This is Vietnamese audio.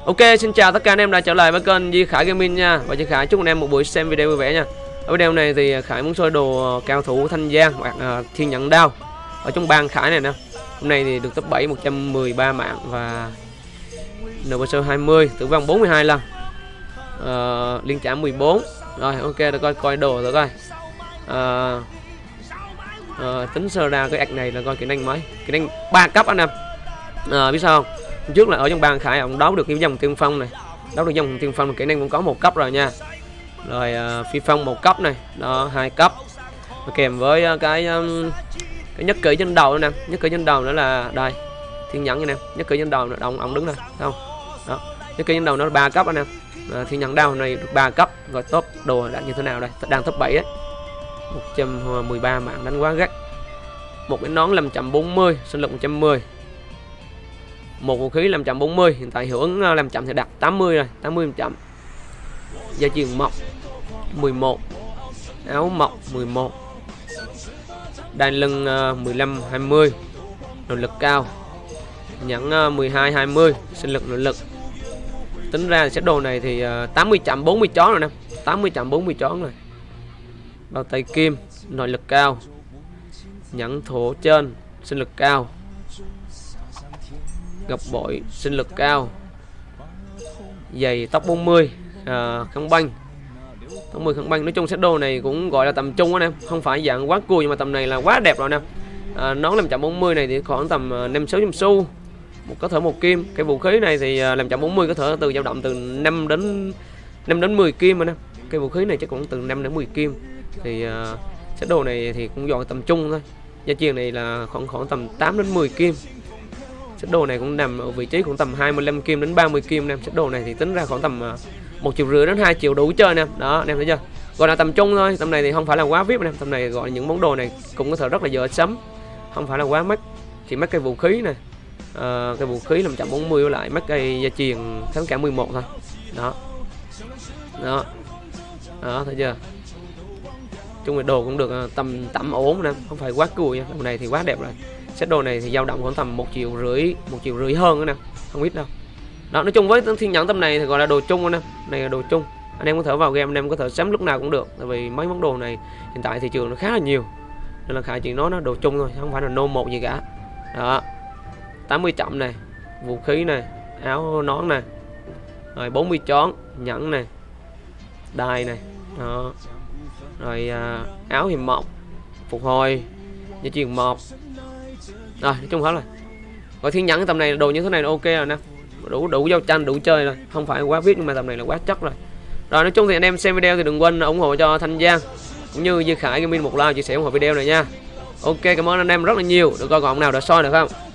Ok, xin chào tất cả anh em đã trở lại với kênh Duy Khải Gaming nha. Và Duy Khải chúc anh em một buổi xem video vui vẻ nha. Ở video này thì Khải muốn soi đồ cao thủ Thanh Giang hoặc Thiên Nhận Đao ở trong bang Khải này nè. Hôm nay thì được top 7 113 mạng và NPC 20, tử vong 42 lần. Liên trả 14. Rồi ok, để coi đồ rồi coi. Tính sơ ra cái ạc này là coi kỹ năng mấy. Kỹ năng 3 cấp anh em. Biết sao không? Trước là ở trong bang Khải ông đấu được cái dòng tiên phong này, đấu được dòng tiên phong kỹ năng cũng có 1 cấp rồi nha. Rồi phi phong 1 cấp này, đó 2 cấp. Và kèm với cái nhất kỹ trên đầu nè, nhất kỹ trên đầu nữa là đây Thiên Nhẫn nha em, nhất kỹ trên đầu là ông đứng đây, thấy không? Đó, nhất kỹ trên đầu nó là 3 cấp anh em. Thiên Nhẫn Đao này được 3 cấp. Rồi top đồ đã như thế nào đây? Đang top 7 đấy. 113 mạng đánh quá gắt. Một cái nón 540, sinh lực 110. Một vũ khí 540, hiện tại hiệu ứng làm chậm thì đạt 80 rồi, 80%. Gia truyền mộc 11, áo mộc 11, đai lưng 15 20, nội lực cao, nhẫn 12 20, sinh lực nội lực. Tính ra set đồ này thì 80.40 chón rồi nè, 80.40 chón rồi. Bao tay kim, nội lực cao, nhẫn thổ trên, sinh lực cao, ngọc bội sinh lực cao, giày tóc 40, khăn băng, tóc 10 khăn băng. Nói chung set đồ này cũng gọi là tầm trung anh em, không phải dạng quá cùi nhưng mà tầm này là quá đẹp rồi nè. Nón 540 này thì khoảng tầm 5-600 xu, có thể 1 kim. Cái vũ khí này thì 540 có thể từ dao động từ 5 đến 10 kim anh em. Cái vũ khí này chắc cũng từ 5 đến 10 kim. Thì set đồ này thì cũng dọn tầm trung thôi. Gia truyền này là khoảng tầm 8 đến 10 kim. Set đồ này cũng nằm ở vị trí cũng tầm 25 kim đến 30 kim em. Set đồ này thì tính ra khoảng tầm 1,5 triệu đến 2 triệu đủ chơi em. Đó, anh em thấy chưa? Gọi là tầm trung thôi. Tầm này thì không phải là quá VIP em. Tầm này gọi những món đồ này cũng có thể rất là dễ sắm. Không phải là quá mắc. Chỉ mắc cây vũ khí này. Cái vũ khí 540 với lại mắc cây gia truyền kháng cả 11 thôi. Đó. Đó. Đó, thấy chưa? Chung về đồ cũng được tầm ổn nè, không phải quá cùi. Đồ này thì quá đẹp rồi. Set đồ này thì dao động khoảng tầm 1,5 triệu hơn nữa nè, không ít đâu. Đó, nói chung với Thiên Nhẫn tầm này thì gọi là đồ chung nè, này là đồ chung. Anh em có thể vào game anh em có thể sắm lúc nào cũng được, tại vì mấy món đồ này hiện tại thị trường nó khá là nhiều, nên là Khải chỉ nói nó đồ chung thôi, không phải là nô một gì cả. Đó, 80 chậm này, vũ khí này, áo nón này, rồi 40 chón, nhẫn này, đai này, đó, rồi áo hiểm mộc, phục hồi, gia truyền mộc. Rồi, nói chung hết rồi. Còn Thiên Nhẫn tầm này đồ như thế này là ok rồi nè. Đủ giao tranh, đủ chơi rồi. Không phải quá viết nhưng mà tầm này là quá chắc rồi. Rồi nói chung thì anh em xem video thì đừng quên ủng hộ cho Thanh Giang cũng như Duy Khải Gaming một like, chia sẻ ủng hộ video này nha. Ok, cảm ơn anh em rất là nhiều. Được coi còn nào để soi được không?